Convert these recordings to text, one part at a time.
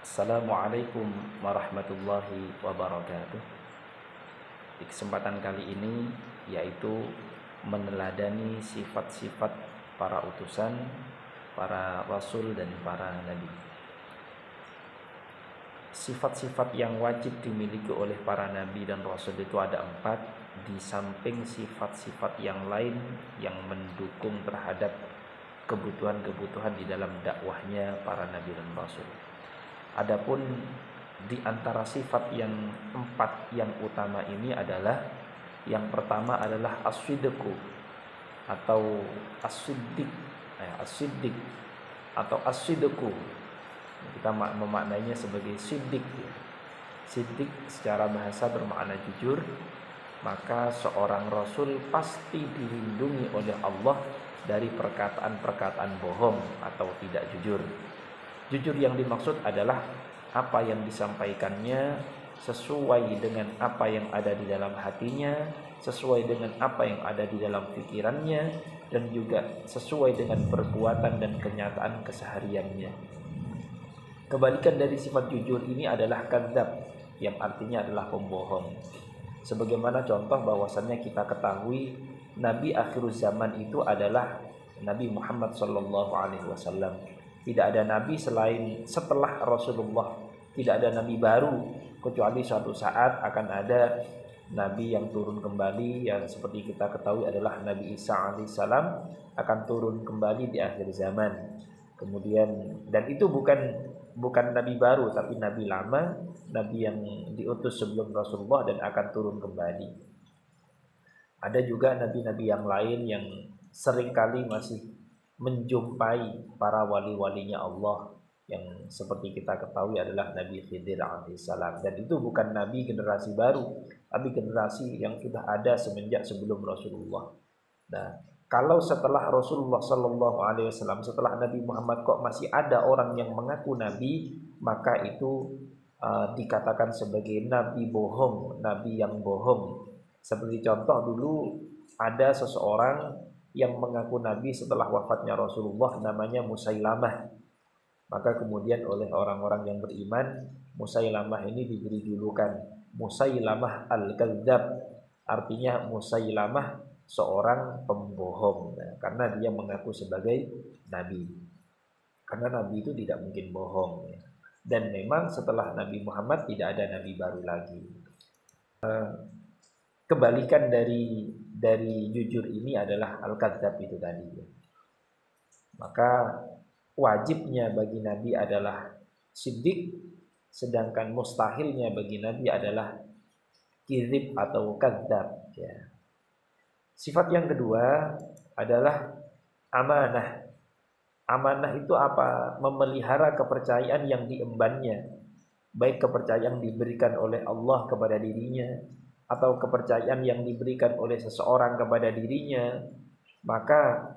Assalamualaikum warahmatullahi wabarakatuh. Di kesempatan kali ini yaitu meneladani sifat-sifat para utusan, para rasul dan para nabi. Sifat-sifat yang wajib dimiliki oleh para nabi dan rasul itu ada 4, di samping sifat-sifat yang lain yang mendukung terhadap kebutuhan-kebutuhan di dalam dakwahnya para nabi dan rasul. Adapun di antara sifat yang 4 yang utama ini adalah yang pertama adalah as-sidqu atau as-siddiq, as-siddiq atau as-sidqu. Kita memaknainya sebagai siddiq. Siddiq secara bahasa bermakna jujur, maka seorang rasul pasti dilindungi oleh Allah dari perkataan-perkataan bohong atau tidak jujur. Jujur yang dimaksud adalah apa yang disampaikannya sesuai dengan apa yang ada di dalam hatinya, sesuai dengan apa yang ada di dalam pikirannya, dan juga sesuai dengan perbuatan dan kenyataan kesehariannya. Kebalikan dari sifat jujur ini adalah kadzab, yang artinya adalah pembohong. Sebagaimana contoh bahwasannya kita ketahui Nabi akhir zaman itu adalah Nabi Muhammad SAW. Tidak ada nabi selain setelah Rasulullah. Tidak ada nabi baru, kecuali suatu saat akan ada nabi yang turun kembali, yang seperti kita ketahui adalah Nabi Isa alaihissalam akan turun kembali di akhir zaman. Kemudian, dan itu bukan nabi baru, tapi nabi lama, nabi yang diutus sebelum Rasulullah dan akan turun kembali. Ada juga nabi-nabi yang lain yang seringkali masih menjumpai para wali-walinya Allah, yang seperti kita ketahui adalah Nabi Khidir alaihissalam. Dan itu bukan nabi generasi baru, tapi generasi yang sudah ada semenjak sebelum Rasulullah. Nah, kalau setelah Rasulullah SAW, setelah Nabi Muhammad kok masih ada orang yang mengaku nabi, maka itu dikatakan sebagai nabi bohong, nabi yang bohong. Seperti contoh dulu ada seseorang yang mengaku nabi setelah wafatnya Rasulullah, namanya Musailamah. Maka kemudian oleh orang-orang yang beriman, Musailamah ini diberi julukan Musailamah al-Kadzdzab, artinya Musailamah seorang pembohong, karena dia mengaku sebagai nabi. Karena nabi itu tidak mungkin bohong, dan memang setelah Nabi Muhammad tidak ada nabi baru lagi. Kebalikan dari jujur ini adalah al-kadzdzab itu tadi. Maka wajibnya bagi nabi adalah siddiq, sedangkan mustahilnya bagi nabi adalah kizib atau kadzdzab, ya. Sifat yang kedua adalah amanah. Amanah itu apa? Memelihara kepercayaan yang diembannya, baik kepercayaan diberikan oleh Allah kepada dirinya atau kepercayaan yang diberikan oleh seseorang kepada dirinya. Maka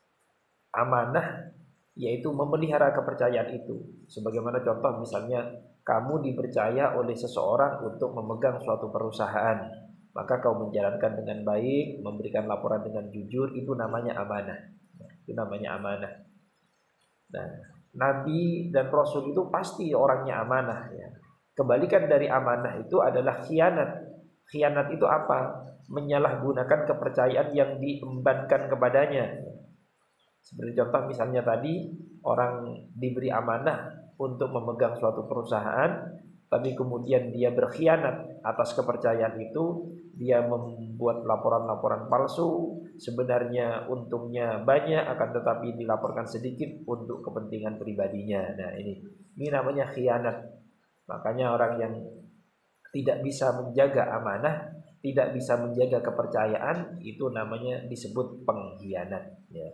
amanah yaitu memelihara kepercayaan itu. Sebagaimana contoh misalnya kamu dipercaya oleh seseorang untuk memegang suatu perusahaan, maka kau menjalankan dengan baik, memberikan laporan dengan jujur, itu namanya amanah. Itu namanya amanah. Nah, nabi dan rasul itu pasti orangnya amanah, ya. Kebalikan dari amanah itu adalah khianat. Khianat itu apa? Menyalahgunakan kepercayaan yang diembankan kepadanya. Seperti contoh misalnya tadi, orang diberi amanah untuk memegang suatu perusahaan, tapi kemudian dia berkhianat atas kepercayaan itu. Dia membuat laporan-laporan palsu, sebenarnya untungnya banyak, akan tetapi dilaporkan sedikit untuk kepentingan pribadinya. Nah, ini namanya khianat. Makanya orang yang tidak bisa menjaga amanah, tidak bisa menjaga kepercayaan, itu namanya disebut pengkhianat, ya.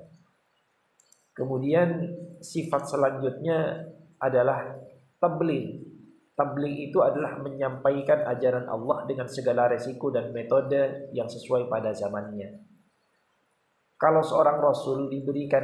Kemudian sifat selanjutnya adalah tabligh. Tabligh itu adalah menyampaikan ajaran Allah dengan segala resiko dan metode yang sesuai pada zamannya. Kalau seorang rasul diberikan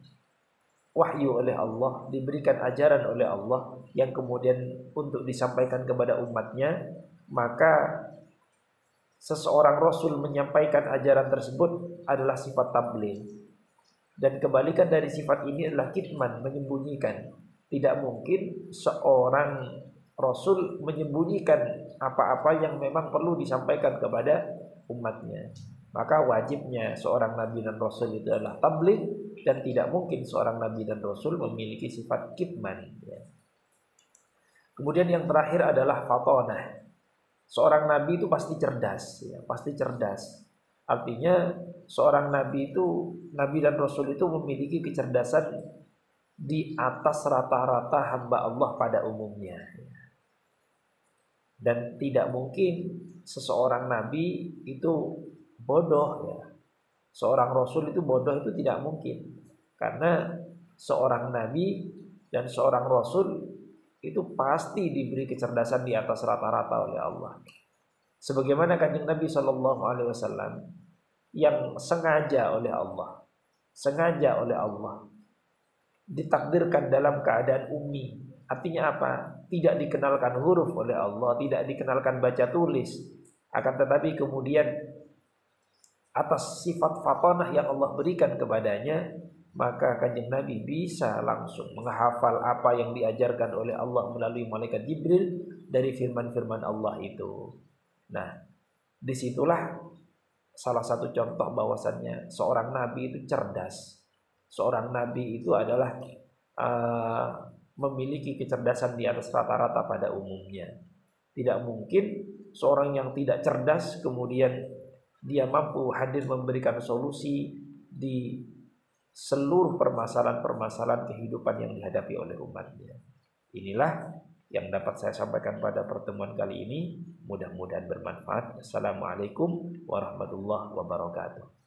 wahyu oleh Allah, diberikan ajaran oleh Allah yang kemudian untuk disampaikan kepada umatnya, maka seseorang rasul menyampaikan ajaran tersebut adalah sifat tabligh. Dan kebalikan dari sifat ini adalah kitman, menyembunyikan. Tidak mungkin seorang Rasul menyembunyikan apa-apa yang memang perlu disampaikan kepada umatnya. Maka wajibnya seorang Nabi dan Rasul itu adalah tabligh, dan tidak mungkin seorang Nabi dan Rasul memiliki sifat kitman. Kemudian yang terakhir adalah fatonah. Seorang Nabi itu pasti cerdas, pasti cerdas. Artinya seorang Nabi itu, Nabi dan Rasul itu memiliki kecerdasan di atas rata-rata hamba Allah pada umumnya. Dan tidak mungkin seseorang Nabi itu bodoh. Seorang Rasul itu bodoh itu tidak mungkin. Karena seorang Nabi dan seorang Rasul itu pasti diberi kecerdasan di atas rata-rata oleh Allah. Sebagaimana Kanjeng Nabi Shallallahu Alaihi Wasallam yang sengaja oleh Allah ditakdirkan dalam keadaan ummi. Artinya apa? Tidak dikenalkan huruf oleh Allah, tidak dikenalkan baca tulis. Akan tetapi kemudian atas sifat fatonah yang Allah berikan kepadanya, maka Kanjeng Nabi bisa langsung menghafal apa yang diajarkan oleh Allah melalui malaikat Jibril dari firman-firman Allah itu. Nah, disitulah salah satu contoh bahwasannya seorang Nabi itu cerdas. Seorang Nabi itu adalah memiliki kecerdasan di atas rata-rata pada umumnya. Tidak mungkin seorang yang tidak cerdas kemudian dia mampu hadir memberikan solusi di seluruh permasalahan-permasalahan kehidupan yang dihadapi oleh umatnya. Inilah yang dapat saya sampaikan pada pertemuan kali ini. Mudah-mudahan bermanfaat. Assalamualaikum warahmatullahi wabarakatuh.